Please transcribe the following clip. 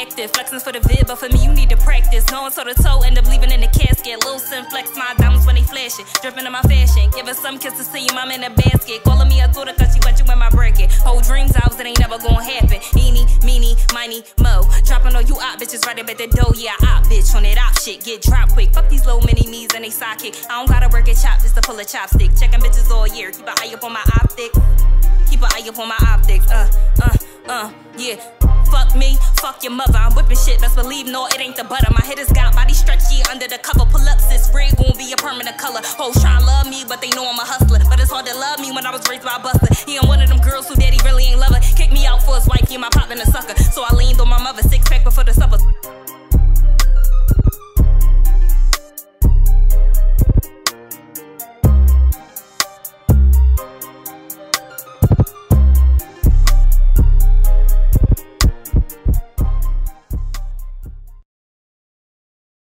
active. Flexing for the vid, but for me, you need to practice. Going toe to toe, end up leaving in the casket. Lil' Sim flex my diamonds when they flashing. Dripping in my fashion. Giving some kisses to you, mom in a basket. Calling me a daughter, cause she bet you in my bracket. Whole dreams out, it ain't never gonna happen. Eeny, meeny, miny, mo. Dropping on you op bitches right up at the door. Yeah, op bitch on that op shit. Get dropped quick. Fuck these little mini me's and they sidekick. I don't gotta work at chop just to pull a chopstick. Checking bitches all year. Keep an eye up on my optics. Keep an eye up on my optics. Yeah. Fuck me, fuck your mother. I'm whipping shit, best believe, no, it ain't the butter. My hitters got body stretchy under the cover. Pull up, sis, red gon' be a permanent color. Hoes tryna love me, but they know I'm a hustler. But it's hard to love me when I was raised by a buster. He ain't one of them girls who daddy really ain't love her.